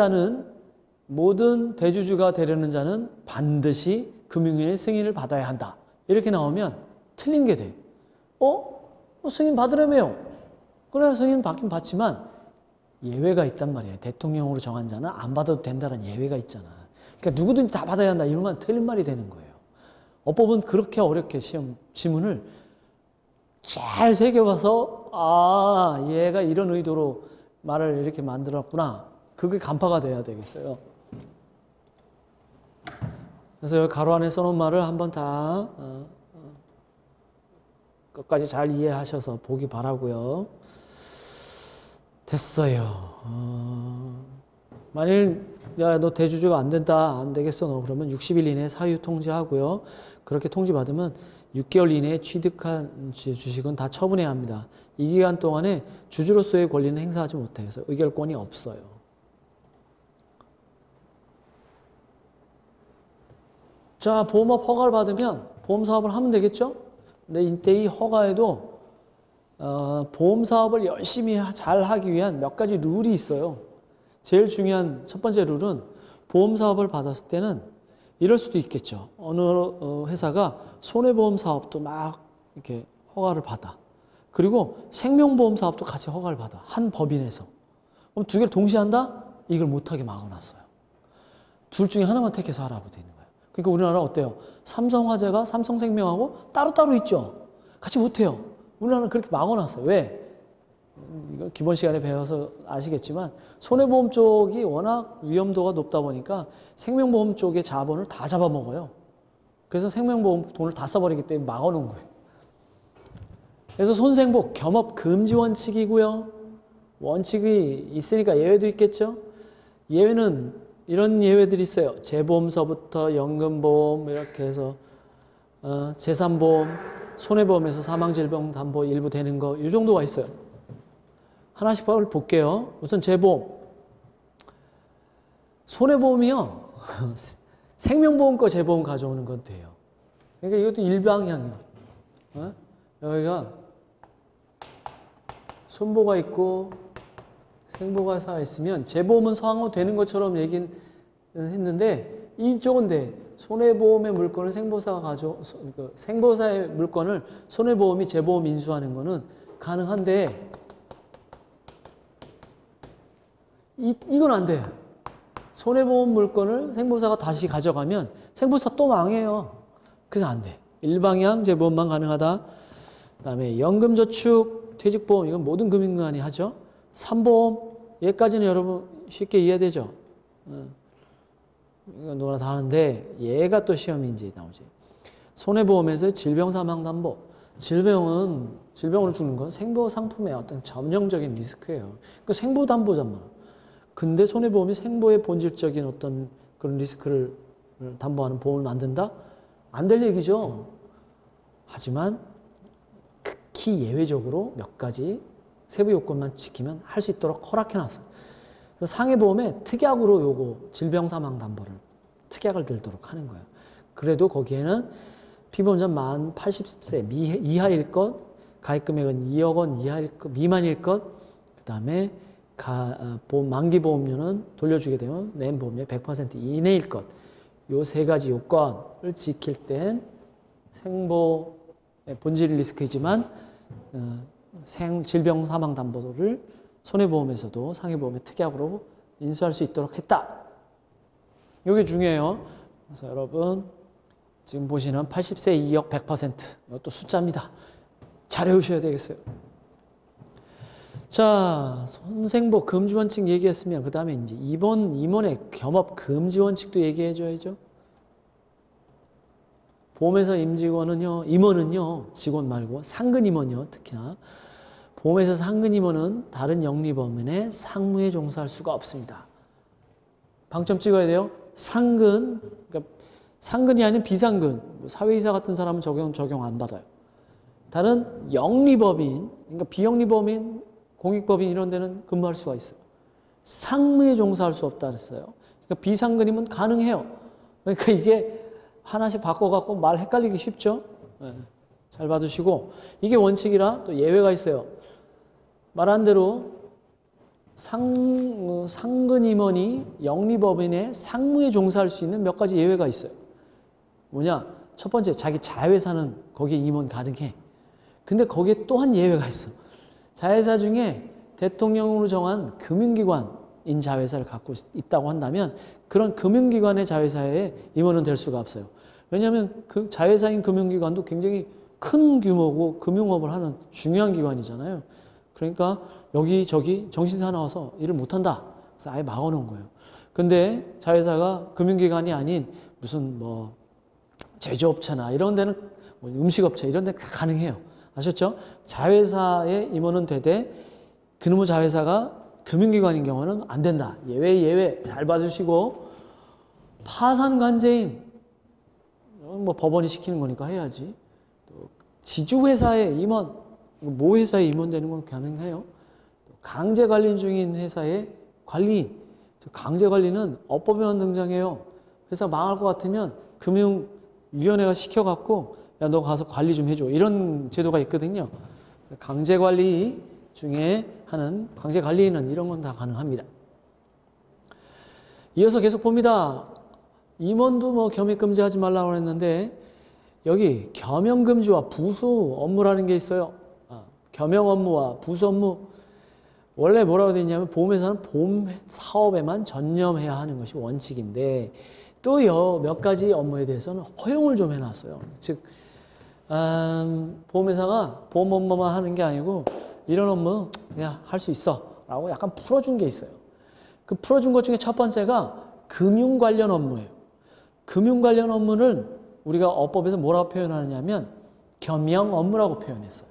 대주주가 되려는 자는 반드시 금융인의 승인을 받아야 한다. 이렇게 나오면 틀린 게 돼. 승인 받으려며요. 그래, 승인 받긴 받지만 예외가 있단 말이에요. 대통령으로 정한 자는 안 받아도 된다는 예외가 있잖아. 그러니까 누구든지 다 받아야 한다. 이러면 틀린 말이 되는 거예요. 어법은 그렇게 어렵게 시험 지문을 잘 새겨봐서 얘가 이런 의도로 말을 이렇게 만들었구나. 그게 간파가 돼야 되겠어요. 그래서 여기 가로 안에 써놓은 말을 한번 다 끝까지 잘 이해하셔서 보기 바라고요. 됐어요. 만일 야, 너 대주주가 안 된다, 안 되겠어, 너 그러면 60일 이내에 사유 통지하고요. 그렇게 통지받으면 6개월 이내에 취득한 주식은 다 처분해야 합니다. 이 기간 동안에 주주로서의 권리는 행사하지 못해서 의결권이 없어요. 자, 보험업 허가를 받으면 보험사업을 하면 되겠죠? 근데 이때 이 허가에도 보험사업을 열심히 잘 하기 위한 몇 가지 룰이 있어요. 제일 중요한 첫 번째 룰은 보험사업을 받았을 때는 이럴 수도 있겠죠. 어느 회사가 손해보험 사업도 막 이렇게 허가를 받아. 그리고 생명보험 사업도 같이 허가를 받아. 한 법인에서. 그럼 두 개를 동시에 한다? 이걸 못하게 막아놨어요. 둘 중에 하나만 택해서 하라고 돼 있는 거예요. 그러니까 우리나라 어때요? 삼성화재가 삼성생명하고 따로따로 있죠. 같이 못해요. 우리나라는 그렇게 막아놨어요. 왜? 이거 기본 시간에 배워서 아시겠지만 손해보험 쪽이 워낙 위험도가 높다 보니까 생명보험 쪽의 자본을 다 잡아먹어요. 그래서 생명보험 돈을 다 써버리기 때문에 막아놓은 거예요. 그래서 손생보 겸업 금지 원칙이고요. 원칙이 있으니까 예외도 있겠죠. 예외는 이런 예외들이 있어요. 재보험서부터 연금보험 이렇게 해서 재산보험, 손해보험에서 사망질병담보 일부 되는 거 이 정도가 있어요. 하나씩 볼게요. 우선 재보험. 손해보험이요. 생명보험 거 재보험 가져오는 건 돼요. 그러니까 이것도 일방향이에요. 여기가 손보가 있고 생보가 있으면 재보험은 상호 되는 것처럼 얘기는 했는데 이쪽은 돼. 손해보험의 물건을 생보사가 생보사의 물건을 손해보험이 재보험 인수하는 거는 가능한데 이건 안 돼. 손해보험 물건을 생보사가 다시 가져가면 생보사 또 망해요. 그래서 안 돼. 일방향 재보험만 가능하다. 그 다음에 연금저축, 퇴직보험 이건 모든 금융기관이 하죠. 삼보험 얘까지는 여러분 쉽게 이해되죠. 이건 누구나 다 하는데 얘가 또 시험이 이제 나오지. 손해보험에서 질병사망담보. 질병으로 죽는 건 생보상품의 어떤 점령적인 리스크예요. 그 생보담보잖아. 근데 손해보험이 생보의 본질적인 어떤 그런 리스크를 담보하는 보험을 만든다? 안 될 얘기죠. 하지만 극히 예외적으로 몇 가지 세부 요건만 지키면 할 수 있도록 허락해놨어요. 그래서 상해보험에 특약으로 요거 질병사망담보를 특약을 들도록 하는 거예요. 그래도 거기에는 피보험자 만 80세 이하일 것, 가입금액은 2억 원 이하일 것, 미만일 것, 그 다음에 만기보험료는 돌려주게 되면 낸 보험료 100% 이내일 것. 요 세 가지 요건을 지킬 땐 생보의 본질 리스크이지만 질병 사망 담보를 손해보험에서도 상해보험의 특약으로 인수할 수 있도록 했다. 이게 중요해요. 그래서 여러분 지금 보시는 80세 2억 100% 이것도 숫자입니다. 잘 외우셔야 되겠어요. 자, 손생보 금지원칙 얘기했으면 그 다음에 이제 임원의 겸업 금지원칙도 얘기해줘야죠. 보험회사 임원은요, 직원 말고 상근 임원이요, 특히나. 보험회사 상근 임원은 다른 영리법인의 상무에 종사할 수가 없습니다. 방점 찍어야 돼요. 상근, 그러니까 상근이 아닌 비상근, 사회이사 같은 사람은 적용 안 받아요. 다른 영리법인, 그러니까 비영리법인, 공익법인 이런 데는 근무할 수가 있어요. 상무에 종사할 수 없다 그랬어요. 그러니까 비상근이면 가능해요. 그러니까 이게 하나씩 바꿔갖고 말 헷갈리기 쉽죠? 네. 잘 봐두시고 이게 원칙이라 또 예외가 있어요. 말한 대로 상근 임원이 영리법인의 상무에 종사할 수 있는 몇 가지 예외가 있어요. 뭐냐? 첫 번째, 자기 자회사는 거기에 임원 가능해. 근데 거기에 또한 예외가 있어. 자회사 중에 대통령으로 정한 금융기관인 자회사를 갖고 있다고 한다면 그런 금융기관의 자회사에 임원은 될 수가 없어요. 왜냐하면 그 자회사인 금융기관도 굉장히 큰 규모고 금융업을 하는 중요한 기관이잖아요. 그러니까 여기저기 정신사 나와서 일을 못한다. 그래서 아예 막아놓은 거예요. 근데 자회사가 금융기관이 아닌 무슨 뭐 제조업체나 이런 데는 뭐 음식업체 이런 데 다 가능해요. 아셨죠? 자회사에 임원은 되되 그놈의 자회사가 금융기관인 경우는 안 된다. 예외 잘 봐주시고 파산관제인 뭐 법원이 시키는 거니까 해야지. 또 지주회사의 임원, 모 회사에 임원되는 건 가능해요. 강제관리 중인 회사의 관리인, 강제관리는 업법에만 등장해요. 회사 망할 것 같으면 금융위원회가 시켜갖고 야, 너 가서 관리 좀 해줘. 이런 제도가 있거든요. 강제관리 중에 하는 강제관리인은 이런 건 다 가능합니다. 이어서 계속 봅니다. 임원도 뭐 겸임금지 하지 말라고 했는데 여기 겸용금지와 부수 업무라는 게 있어요. 겸용 업무와 부수 업무. 원래 뭐라고 되어 있냐면 보험회사는 보험 사업에만 전념해야 하는 것이 원칙인데 또 몇 가지 업무에 대해서는 허용을 좀 해놨어요. 즉 보험회사가 보험 업무만 하는 게 아니고 이런 업무 그냥 할 수 있어 라고 약간 풀어준 게 있어요. 그 풀어준 것 중에 첫 번째가 금융 관련 업무예요. 금융 관련 업무는 우리가 어법에서 뭐라고 표현하냐면 겸용 업무라고 표현했어요.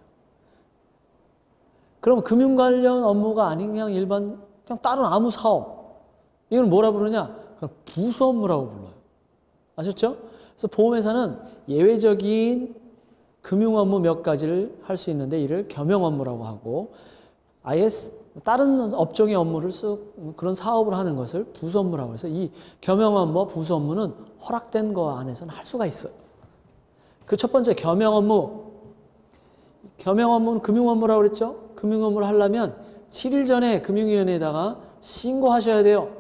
그럼 금융 관련 업무가 아닌 그냥 일반 그냥 다른 아무 사업 이건 뭐라 부르냐? 그럼 부수 업무라고 불러요. 아셨죠? 그래서 보험회사는 예외적인 금융 업무 몇 가지를 할 수 있는데 이를 겸용 업무라고 하고 아예 다른 업종의 업무를 그런 사업을 하는 것을 부수 업무라고 해서 이 겸용 업무와 부수 업무는 허락된 거 안에서는 할 수가 있어요. 그 첫 번째 겸용 업무. 겸용 업무는 금융 업무라고 그랬죠? 금융 업무를 하려면 7일 전에 금융위원회에다가 신고하셔야 돼요.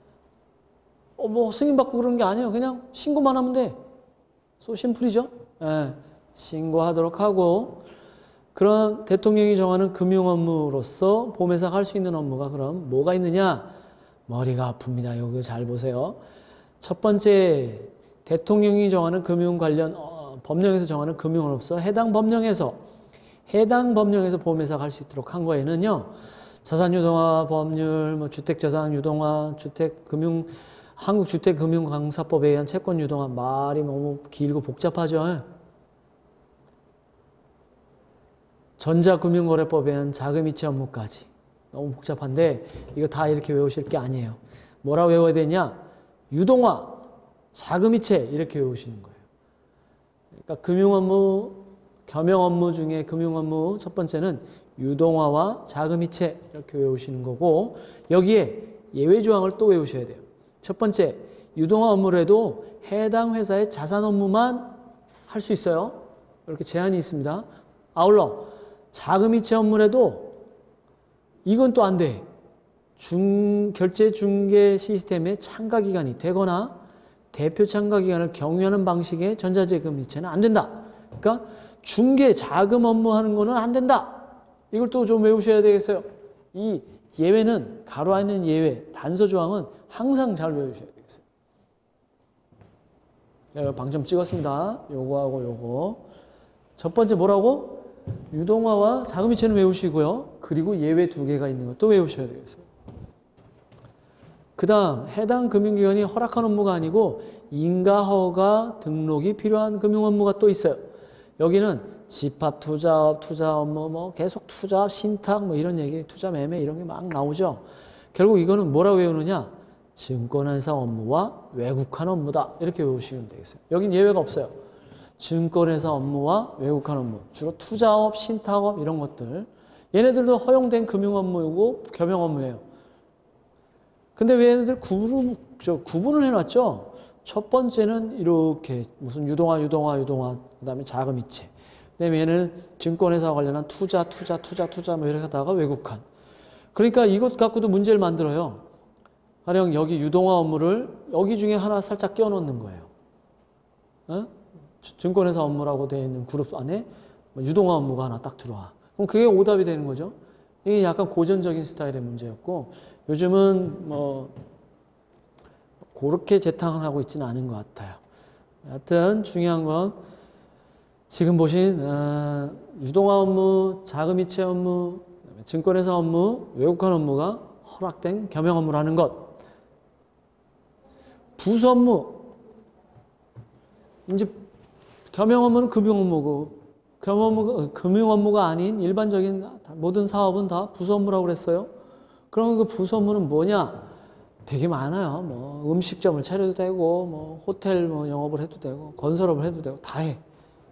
뭐 승인받고 그런 게 아니에요. 그냥 신고만 하면 돼. 소 심플이죠? 예. 신고하도록 하고 그런 대통령이 정하는 금융 업무로서 보험회사가 할 수 있는 업무가 그럼 뭐가 있느냐? 머리가 아픕니다. 여기 잘 보세요. 첫 번째 대통령이 정하는 금융 관련 법령에서 정하는 금융업으로서 해당 법령에서 보험회사가 할 수 있도록 한 거에는요. 자산유동화 법률, 뭐 주택자산유동화, 한국주택금융강사법에 의한 채권유동화 말이 너무 길고 복잡하죠. 전자금융거래법에 의한 자금이체 업무까지 너무 복잡한데 이거 다 이렇게 외우실 게 아니에요. 뭐라 외워야 되냐? 유동화, 자금이체 이렇게 외우시는 거예요. 그러니까 금융업무, 겸용업무 중에 금융업무 첫 번째는 유동화와 자금이체 이렇게 외우시는 거고 여기에 예외조항을 또 외우셔야 돼요. 첫 번째, 유동화 업무를 해도 해당 회사의 자산 업무만 할 수 있어요. 이렇게 제한이 있습니다. 아울러 자금이체 업무를 해도 이건 또 안 돼. 결제 중개 시스템의 참가 기간이 되거나 대표 참가 기간을 경유하는 방식의 전자제금 이체는 안 된다. 그러니까 중개 자금 업무 하는 거는 안 된다. 이걸 또 좀 외우셔야 되겠어요. 이 예외는 가로 안에 있는 예외, 단서 조항은 항상 잘 외우셔야 되겠어요. 자, 방점 찍었습니다. 요거하고 요거. 첫 번째 뭐라고? 유동화와 자금이체는 외우시고요. 그리고 예외 2개가 있는 것도 외우셔야 되겠어요. 그 다음 해당 금융기관이 허락한 업무가 아니고 인가허가 등록이 필요한 금융업무가 또 있어요. 여기는 집합 투자업, 투자 업무, 뭐 계속 투자업, 신탁 뭐 이런 얘기, 투자 매매 이런 게 막 나오죠. 결국 이거는 뭐라고 외우느냐? 증권회사 업무와 외국한 업무다. 이렇게 외우시면 되겠어요. 여긴 예외가 없어요. 증권회사 업무와 외국한 업무, 주로 투자업, 신탁업 이런 것들. 얘네들도 허용된 금융업무이고 겸용 업무예요. 근데 왜 얘네들 구분을 해놨죠? 첫 번째는 이렇게 무슨 유동화, 그 다음에 자금이체. 그 다음에 얘는 증권회사와 관련한 투자 뭐 이렇게 하다가 외국한. 그러니까 이것 갖고도 문제를 만들어요. 가령 여기 유동화 업무를 여기 중에 하나 살짝 끼워 넣는 거예요. 어? 증권회사 업무라고 되어 있는 그룹 안에 유동화 업무가 하나 딱 들어와. 그럼 그게 오답이 되는 거죠. 이게 약간 고전적인 스타일의 문제였고 요즘은 뭐 그렇게 재탕을 하고 있지는 않은 것 같아요. 하여튼 중요한 건 지금 보신 유동화 업무, 자금이체 업무, 증권회사 업무, 외국한 업무가 허락된 겸용 업무라는 것. 부수 업무. 이제 겸용 업무는 금융 업무고 금융 업무가 아닌 일반적인 모든 사업은 다 부수 업무라고 그랬어요. 그럼 그 부수 업무는 뭐냐? 되게 많아요. 뭐 음식점을 차려도 되고, 뭐 호텔 뭐 영업을 해도 되고, 건설업을 해도 되고 다 해.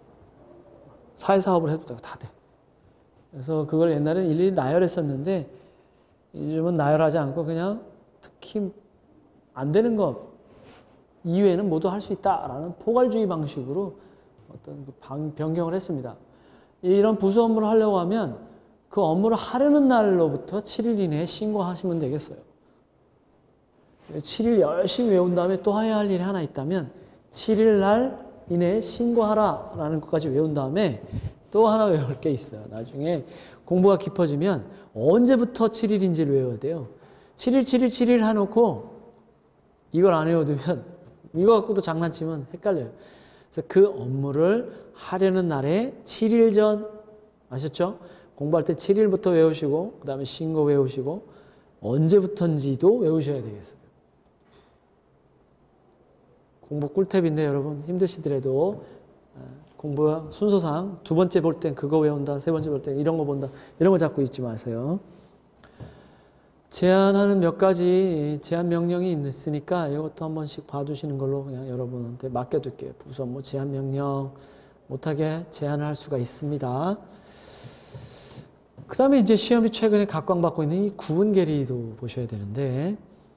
사회사업을 해도 되고 다 돼. 그래서 그걸 옛날에는 일일이 나열했었는데 요즘은 나열하지 않고 그냥 특히 안 되는 것 이외에는 모두 할 수 있다라는 포괄주의 방식으로 어떤 변경을 했습니다. 이런 부수 업무를 하려고 하면 그 업무를 하려는 날로부터 7일 이내에 신고하시면 되겠어요. 7일 열심히 외운 다음에 또 해야 할 일이 하나 있다면 7일 날 이내에 신고하라 라는 것까지 외운 다음에 또 하나 외울 게 있어요. 나중에 공부가 깊어지면 언제부터 7일인지를 외워야 돼요. 7일 해놓고 이걸 안 외워두면 이거 갖고도 장난치면 헷갈려요. 그래서 그 업무를 하려는 날에 7일 전 아셨죠? 공부할 때 7일부터 외우시고 그 다음에 신고 외우시고 언제부터인지도 외우셔야 되겠어요. 공부 꿀팁인데 여러분 힘드시더라도 공부 순서상 두 번째 볼 땐 그거 외운다, 세 번째 볼 땐 이런 거 본다, 이런 거 자꾸 잊지 마세요. 제한하는 몇 가지 제한 명령이 있으니까 이것도 한 번씩 봐두시는 걸로 그냥 여러분한테 맡겨둘게요. 부수 업무 제한 명령 못하게 제한을 할 수가 있습니다. 그 다음에 이제 시험이 최근에 각광받고 있는 이 구분 계리도 보셔야 되는데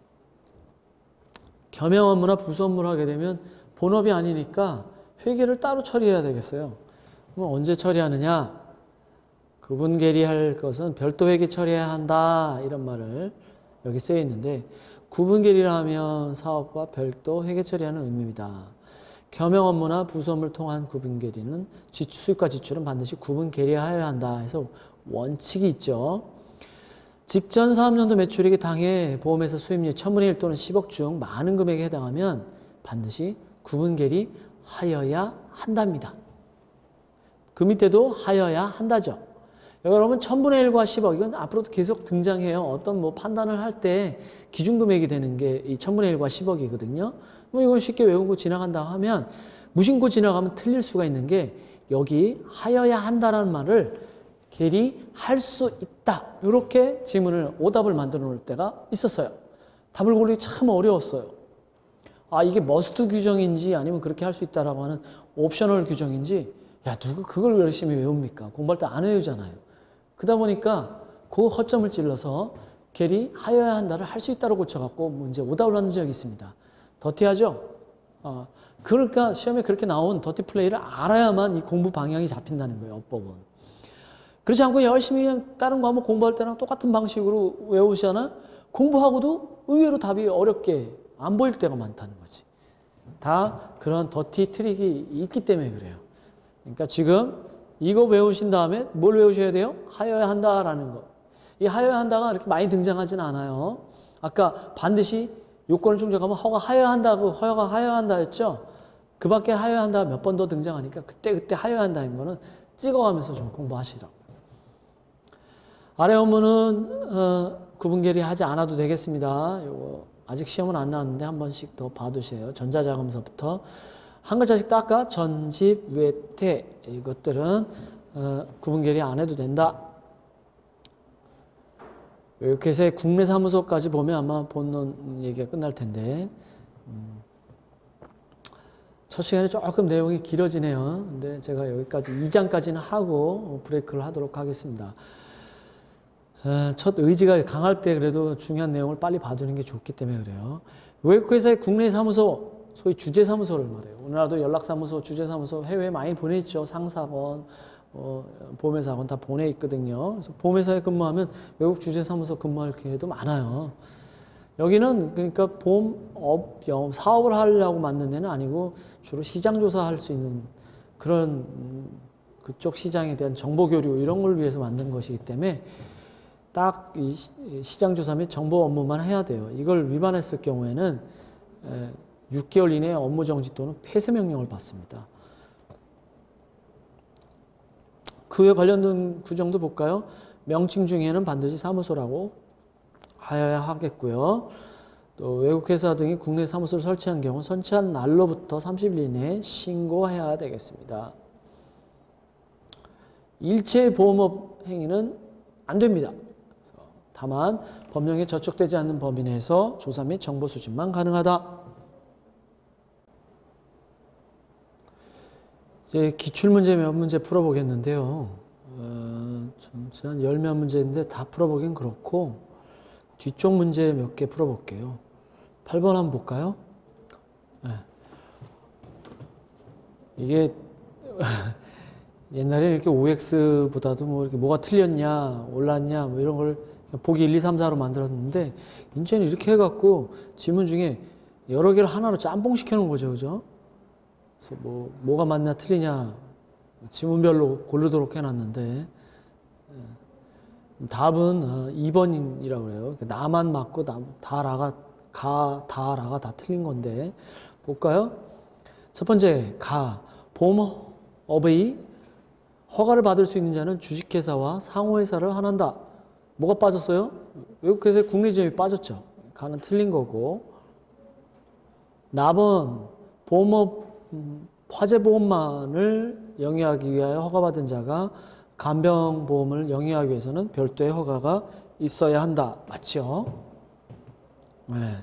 겸용 업무나 부수 업무를 하게 되면 본업이 아니니까 회계를 따로 처리해야 되겠어요. 그럼 언제 처리하느냐? 구분 계리할 것은 별도 회계 처리해야 한다 이런 말을 여기 쓰여 있는데 구분 계리라 하면 사업과 별도 회계 처리하는 의미입니다. 겸용 업무나 부수 업무를 통한 구분 계리는 수입과 지출은 반드시 구분 계리하여야 한다 해서 원칙이 있죠. 직전 사업연도 매출액이 당해 보험회사 수입률 1000분의 1 또는 10억 중 많은 금액에 해당하면 반드시 구분 계리하여야 한답니다. 그 밑에도 하여야 한다죠. 여러분 1000분의 1과 10억 이건 앞으로도 계속 등장해요. 어떤 뭐 판단을 할 때 기준금액이 되는 게 이 1000분의 1과 10억이거든요. 뭐 이걸 쉽게 외우고 지나간다 하면 무심코 지나가면 틀릴 수가 있는 게 여기 하여야 한다라는 말을 계리할 수 있다. 이렇게 지문을 오답을 만들어 놓을 때가 있었어요. 답을 고르기 참 어려웠어요. 아 이게 머스트 규정인지 아니면 그렇게 할 수 있다라고 하는 옵셔널 규정인지 야 누가 그걸 열심히 외웁니까? 공부할 때 안 외우잖아요. 그러다 보니까 그 허점을 찔러서 계리하여야 한다를 할 수 있다고 고쳐갖고 문제 오답을 받는 적이 있습니다. 더티하죠? 그러니까 시험에 그렇게 나온 더티 플레이를 알아야만 이 공부 방향이 잡힌다는 거예요. 어법은. 그렇지 않고 열심히 그냥 다른 과목 공부할 때랑 똑같은 방식으로 외우시잖아? 공부하고도 의외로 답이 어렵게 안 보일 때가 많다는 거지. 다 그런 더티 트릭이 있기 때문에 그래요. 그러니까 지금 이거 외우신 다음에 뭘 외우셔야 돼요? 하여야 한다라는 거. 이 하여야 한다가 이렇게 많이 등장하진 않아요. 아까 반드시 요건을 충족하면 허가 하여야 한다고 허가 하여야 한다 했죠? 그 밖에 하여야 한다 몇 번 더 등장하니까 그때 하여야 한다는 거는 찍어가면서 좀 공부하시라고. 아래 원문은 구분결의 하지 않아도 되겠습니다. 요거 아직 시험은 안 나왔는데 한 번씩 더 봐두세요. 전자자금서부터 한 글자씩 닦아 전집, 외퇴 이것들은 구분결의 안 해도 된다. 이렇게 해서 국내 사무소까지 보면 아마 본론 얘기가 끝날 텐데 첫 시간에 조금 내용이 길어지네요. 근데 제가 여기까지 2장까지는 하고 브레이크를 하도록 하겠습니다. 첫 의지가 강할 때 그래도 중요한 내용을 빨리 봐두는 게 좋기 때문에 그래요. 외국회사의 국내 사무소, 소위 주재사무소를 말해요. 우리나라도 연락사무소, 주재사무소 해외에 많이 보내있죠. 상사건, 보험회사건 다 보내있거든요. 그래서 보험회사에 근무하면 외국 주재사무소 근무할 기회도 많아요. 여기는 그러니까 보험업, 사업을 하려고 만든 데는 아니고 주로 시장 조사할 수 있는 그런 그쪽 시장에 대한 정보 교류 이런 걸 위해서 만든 것이기 때문에 딱 이 시장 조사 및 정보 업무만 해야 돼요. 이걸 위반했을 경우에는 6개월 이내에 업무 정지 또는 폐쇄 명령을 받습니다. 그에 관련된 규정도 볼까요? 명칭 중에는 반드시 사무소라고 하여야 하겠고요. 또 외국회사 등이 국내 사무소를 설치한 경우 설치한 날로부터 30일 이내에 신고해야 되겠습니다. 일체 보험업 행위는 안 됩니다. 다만 법령에 저촉되지 않는 범위 내에서 조사 및 정보 수집만 가능하다. 이제 기출문제 몇 문제 풀어보겠는데요. 한 10몇 문제인데 다 풀어보긴 그렇고 뒤쪽 문제 몇 개 풀어볼게요. 8번 한번 볼까요? 네. 이게 옛날에 이렇게 OX보다도 뭐 이렇게 뭐가 틀렸냐, 올랐냐, 뭐 이런 걸 보기 1, 2, 3, 4로 만들었는데, 이제는 이렇게 해갖고 지문 중에 여러 개를 하나로 짬뽕 시켜놓은 거죠, 그죠? 그래서 뭐가 맞냐, 틀리냐, 지문별로 고르도록 해놨는데, 답은 2번이라고 그래요. 나만 맞고 다라가 다 틀린 건데 볼까요? 첫 번째 보험업의 허가를 받을 수 있는 자는 주식회사와 상호회사를 하나한다. 뭐가 빠졌어요? 외국회사의 국내지점이 빠졌죠. 가는 틀린 거고. 납은 보험업 화재보험만을 영위하기 위하여 허가받은 자가 간병보험을 영위하기 위해서는 별도의 허가가 있어야 한다. 맞죠? 네.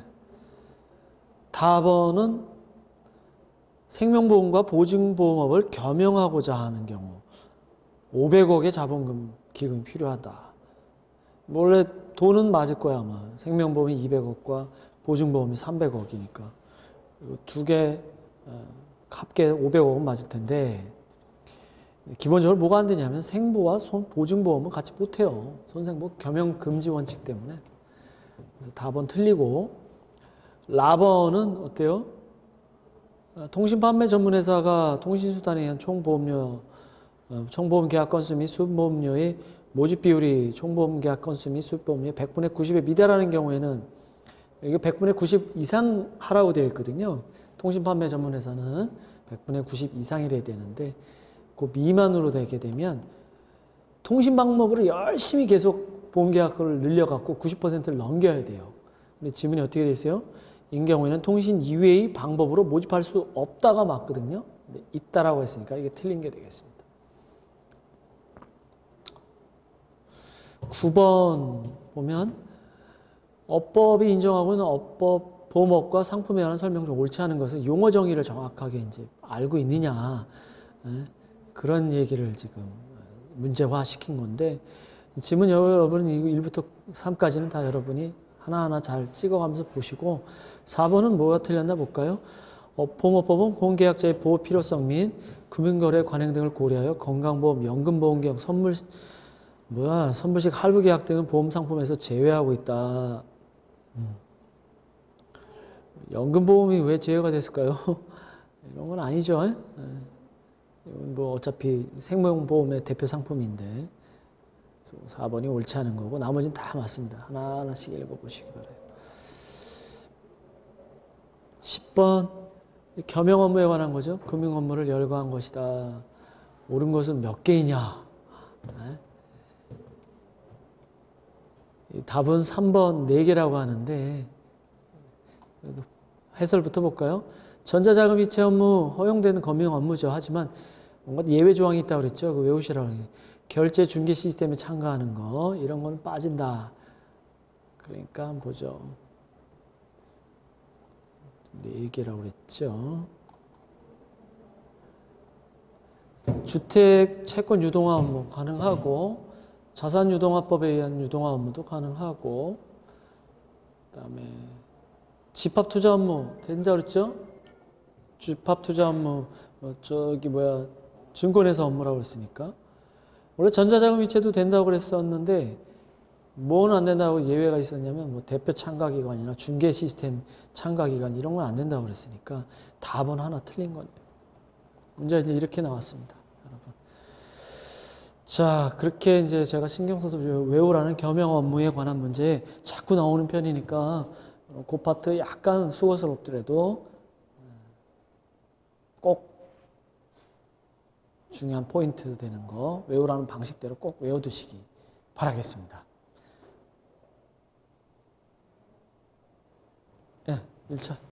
답은 생명보험과 보증보험업을 겸용하고자 하는 경우 500억의 자본금 기금이 필요하다. 원래 돈은 맞을 거야 아마. 생명보험이 200억과 보증보험이 300억이니까 두 개 합계 500억은 맞을 텐데 기본적으로 뭐가 안 되냐면 생보와 보증보험은 같이 못해요. 손생보 겸용 금지 원칙 때문에. 그래서 답은 틀리고 라번은 어때요? 통신판매 전문회사가 통신수단에 의한 총보험료, 총보험 계약 건수 및 수보험료의 모집 비율이 총보험 계약 건수 및 수보험료 100분의 90에 미달하는 경우에는 이게 100분의 90 이상 하라고 되어 있거든요. 통신판매 전문회사는 100분의 90 이상이래야 되는데 그 미만으로 되게 되면 통신 방법으로 열심히 계속 보험계약을 늘려갖고 90%를 넘겨야 돼요. 근데 지문이 어떻게 돼 있어요? 이 경우에는 통신 이외의 방법으로 모집할 수 없다가 맞거든요. 근데 있다라고 했으니까 이게 틀린 게 되겠습니다. 9번 보면 업법이 인정하고 있는 업법 보험업과 상품에 관한 설명 중 옳지 않은 것은 용어 정의를 정확하게 이제 알고 있느냐. 그런 얘기를 지금 문제화 시킨 건데 지문 여러분은 1부터 3까지는 다 여러분이 하나하나 잘 찍어가면서 보시고 4번은 뭐가 틀렸나 볼까요? 보험업법은 보험계약자의 보호 필요성 및 금융거래 관행 등을 고려하여 건강보험, 연금보험계약, 선불식 할부계약 등은 보험상품에서 제외하고 있다. 연금보험이 왜 제외가 됐을까요? 이런 건 아니죠. 이건 뭐 어차피 생명보험의 대표 상품인데 4번이 옳지 않은 거고 나머지는 다 맞습니다. 하나하나씩 읽어보시기 바라요. 10번 겸용 업무에 관한 거죠. 금융 업무를 열거한 것이다. 옳은 것은 몇 개이냐? 답은 3번 4개라고 하는데 해설부터 볼까요? 전자자금 이체 업무 허용되는 금융 업무죠. 하지만 뭔가 예외 조항이 있다고 그랬죠. 그 외우시라고. 결제 중개 시스템에 참가하는 거 이런 건 빠진다. 그러니까 한번 보죠. 4개라고 그랬죠. 주택 채권 유동화 업무 가능하고 자산 유동화법에 의한 유동화 업무도 가능하고 그다음에 집합 투자 업무 된다 그랬죠? 집합 투자 업무 증권회사 업무라고 그랬으니까 원래 전자자금 이체도 된다고 그랬었는데 뭐는 안 된다고 예외가 있었냐면 뭐 대표 참가기관이나 중개 시스템 참가기관 이런 건 안 된다고 그랬으니까 답은 하나 틀린 거네요. 문제가 이제 이렇게 나왔습니다, 여러분. 자, 그렇게 이제 제가 신경 써서 외우라는 겸용 업무에 관한 문제 자꾸 나오는 편이니까 그 파트 약간 수고스럽더라도 꼭 중요한 포인트 되는 거 외우라는 방식대로 꼭 외워두시기 바라겠습니다. 네, 1차.